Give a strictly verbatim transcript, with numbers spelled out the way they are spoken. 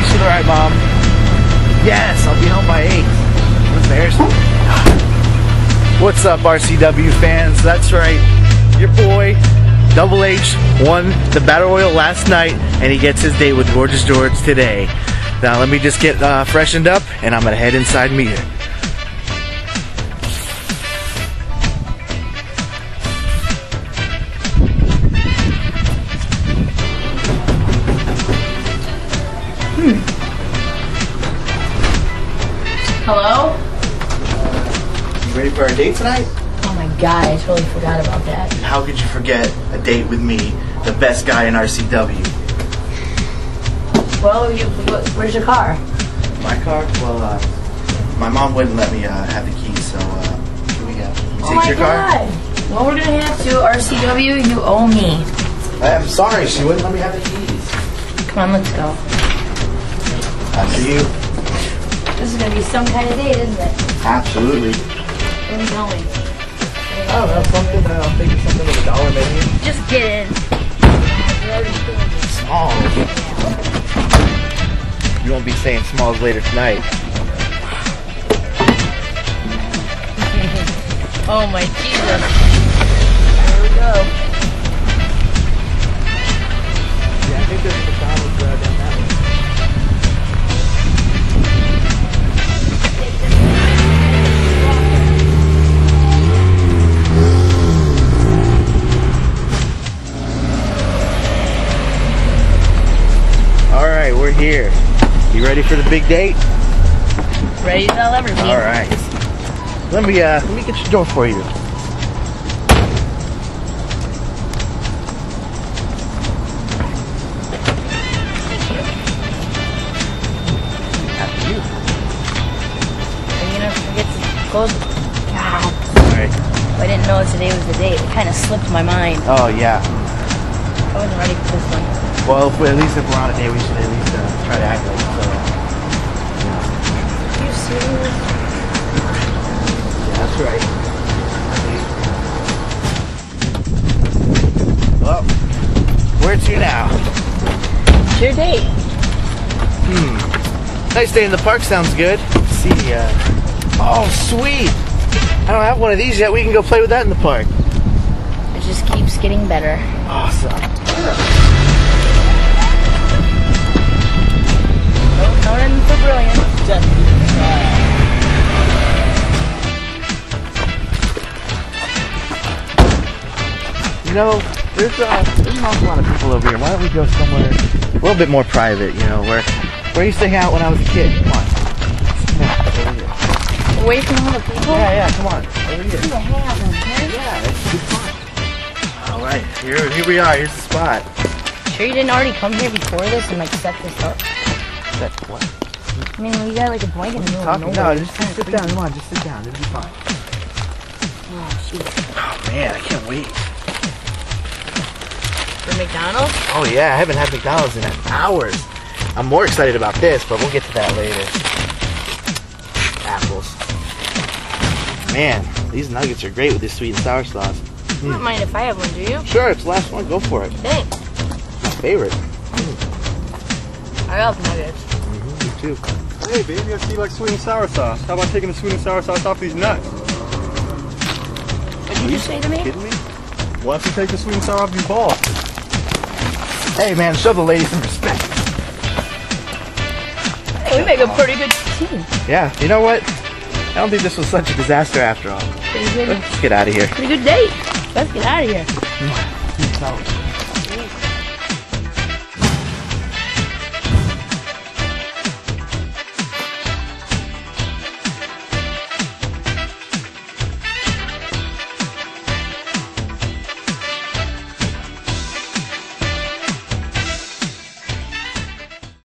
six to the right, Mom. Yes, I'll be home by eight. What's theirs? What's up, R C W fans? That's right. Your boy, Double H, won the Battle Royal last night, and he gets his date with Gorgeous George today. Now, let me just get uh, freshened up, and I'm going to head inside and meet her. Hmm. Hello? You ready for our date tonight? Oh my god, I totally forgot about that. How could you forget a date with me, the best guy in R C W? Well, you, where's your car? My car? Well, uh, my mom wouldn't let me uh, have the keys, so uh, here we go. Oh my your car? god. Well, we're gonna have to. R C W, you owe me. I'm sorry, she wouldn't let me have the keys. Come on, let's go. After you. This is gonna be some kind of date, isn't it? Absolutely. Where are we going? I don't know, something, uh, I'm thinking something with a dollar maybe. Just get in. Small. You won't be saying smalls later tonight. Oh my Jesus. Here we go. Yeah, I think there's a McDonald's uh, down that way. Alright, we're here. You ready for the big date? Ready to tell everything. Alright. Let me uh let me get your door for you. After you. Are you gonna forget to close it? God. Alright. I didn't know today was the date. It kind of slipped my mind. Oh yeah. I wasn't ready for this one. Well, if we, at least if we're on a date, we should at least uh, try to act like it. So. Are you serious? Yeah, that's right. Well, where to now? It's your date. Hmm. Nice day in the park sounds good. Let's see, uh... oh, sweet! I don't have one of these yet. We can go play with that in the park. It just keeps getting better. Awesome. Known for brilliant. You know, there's, uh, there's an awful lot of people over here. Why don't we go somewhere a little bit more private, you know, where, where I used to hang out when I was a kid. Come on. Come on, over here. Away from all the people? Yeah, yeah, come on. Over here. You hang out in here? Yeah, it's a good spot. Alright, here, here we are. Here's the spot. Sure you didn't already come here before this and like set this up? Set what? I mean, we got like a blanket in the middle of Talking? nowhere. No, just, just sit down. Come on, just sit down. It'll be fine. Oh, shoot. Oh, man, I can't wait. For McDonald's? Oh, yeah, I haven't had McDonald's in hours. I'm more excited about this, but we'll get to that later. Apples. Man, these nuggets are great with this sweet and sour sauce. I don't mind if I have one, do you? Sure, it's the last one. Go for it. Thanks. My favorite. Mm. I love nuggets. Mm-hmm, me too. Hey, baby, I see you like sweet and sour sauce. How about taking the sweet and sour sauce off these nuts? What did you say to me? Kidding me? Why don't you take the sweet and sour off these balls? Hey, man, show the ladies some respect. Hey, we make a pretty good team. Yeah, you know what? I don't think this was such a disaster after all. Pretty good. Let's get out of here. Pretty good date. Let's get out of here. Mm.